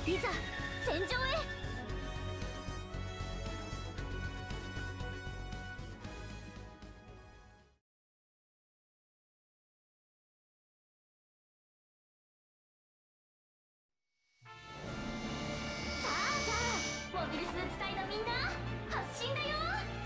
いざ戦場へ。さあさあ、モビルスーツ隊のみんな発進だよ。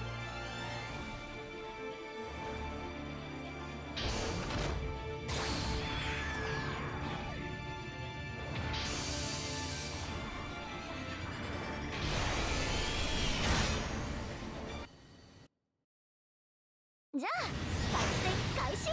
じゃあ作戦開始。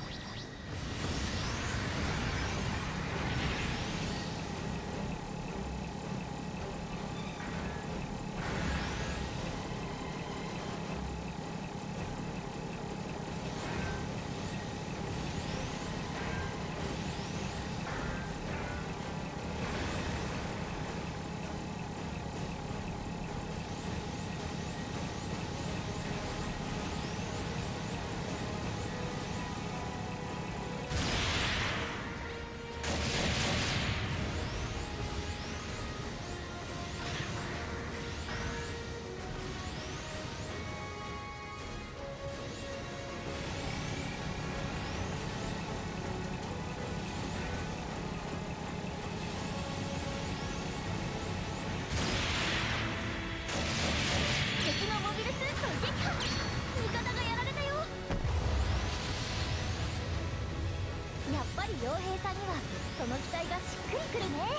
敵のモビルスーツを撃破。味方がやられたよ。やっぱり傭兵さんにはその機体がしっくりくるね。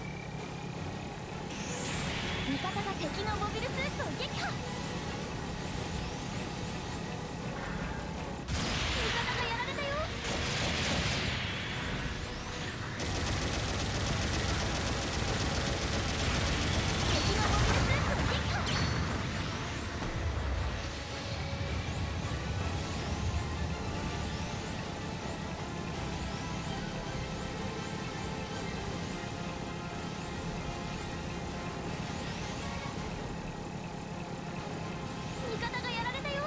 味方が敵のモビルスーツを撃破。味方がやられたよ。敵のモビルスーツを撃破。味方がやられたよ。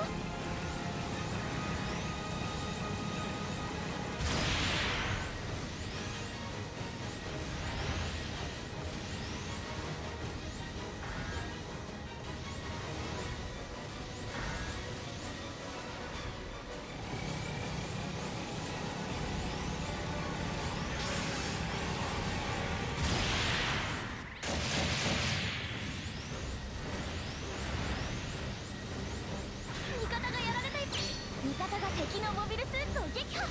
味方がやられたよ。味方が敵のモビルスーツを撃破。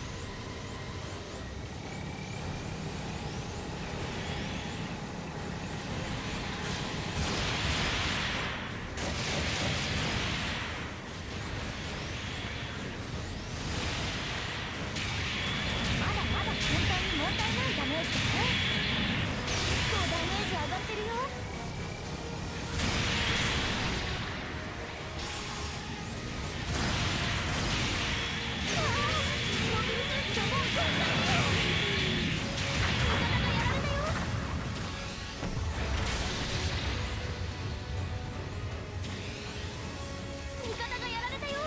まだまだ簡単に問題ないダメージだね。結構ダメージ上がってるよ。モビルスーツがもうこんなに。味方がやられたよ。味方がやられたよ。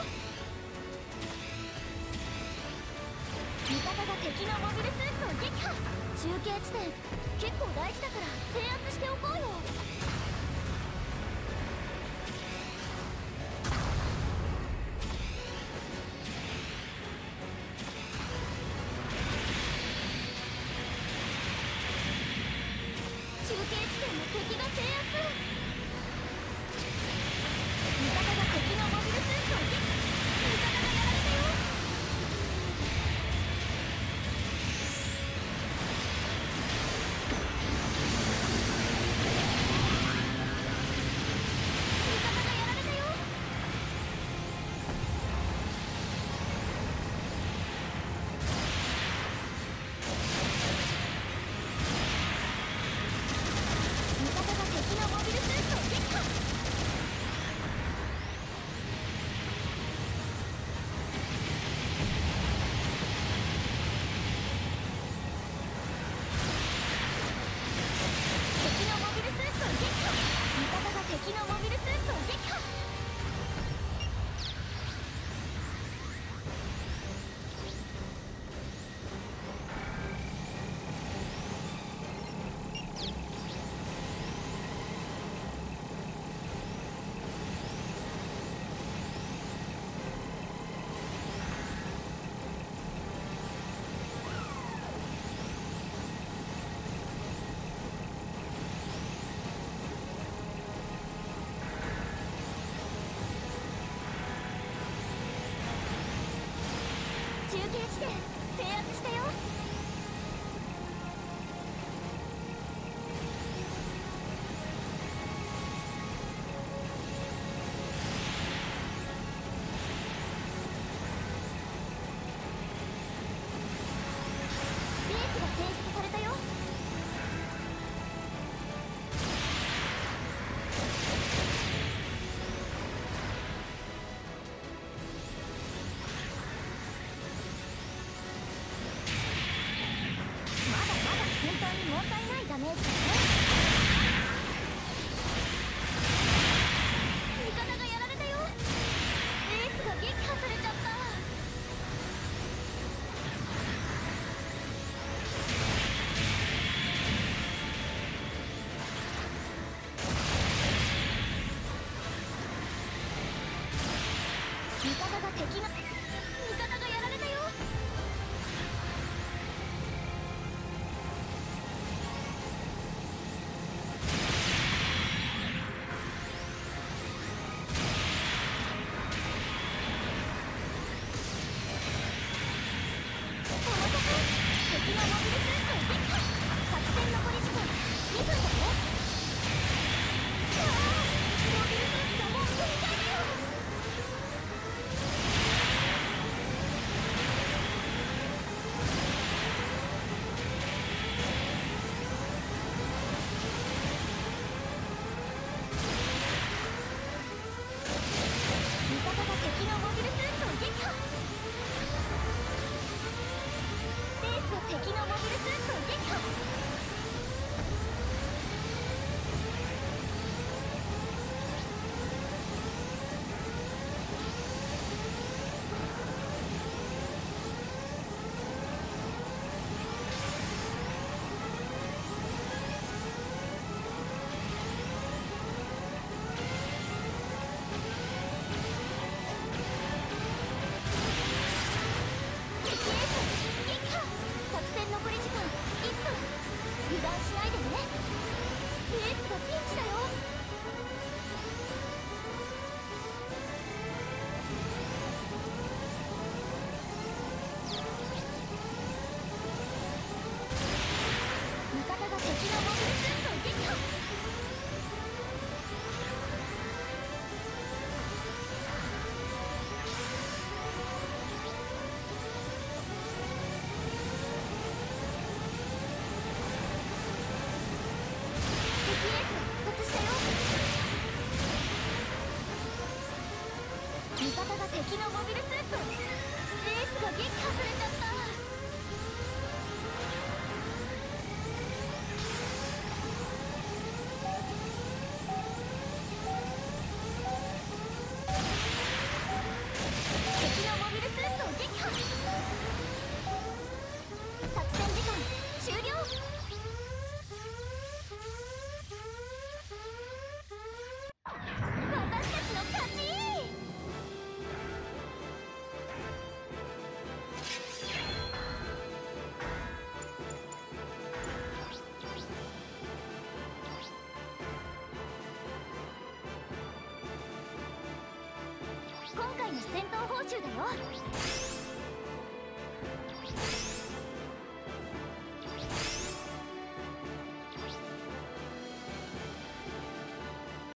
味方が敵のモビルスーツを撃破。中継地点結構大事だから制圧しておこうよ。中継地点の敵が制圧。味方が敵のモビルスーツを撃破。味方がやられたよ。味方がやられたよ。味方が敵のモビルスー敵のモビルスーツをエースが撃破されちゃった。敵のモビルスーツを撃破。作戦時間終了。私たちの勝ち。今回の戦闘報酬だよ。